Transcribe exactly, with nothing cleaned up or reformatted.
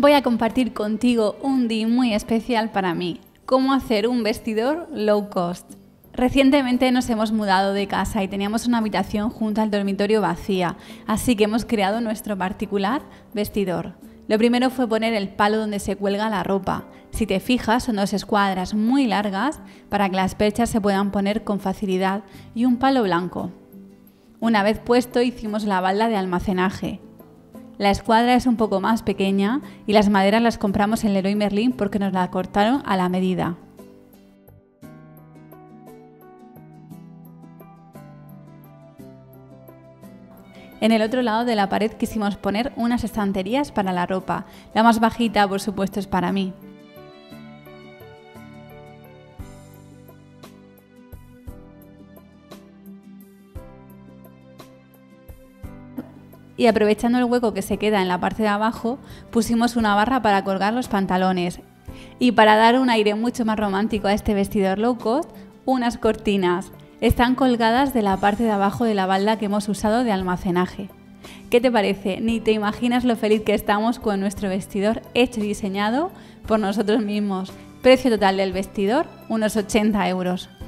Voy a compartir contigo un día muy especial para mí, cómo hacer un vestidor low cost. Recientemente nos hemos mudado de casa y teníamos una habitación junto al dormitorio vacía, así que hemos creado nuestro particular vestidor. Lo primero fue poner el palo donde se cuelga la ropa. Si te fijas, son dos escuadras muy largas para que las perchas se puedan poner con facilidad y un palo blanco. Una vez puesto, hicimos la balda de almacenaje. La escuadra es un poco más pequeña y las maderas las compramos en Leroy Merlin porque nos la cortaron a la medida. En el otro lado de la pared quisimos poner unas estanterías para la ropa. La más bajita, por supuesto, es para mí. Y aprovechando el hueco que se queda en la parte de abajo, pusimos una barra para colgar los pantalones. Y para dar un aire mucho más romántico a este vestidor low cost, unas cortinas. Están colgadas de la parte de abajo de la balda que hemos usado de almacenaje. ¿Qué te parece? Ni te imaginas lo feliz que estamos con nuestro vestidor hecho y diseñado por nosotros mismos. Precio total del vestidor, unos ochenta euros.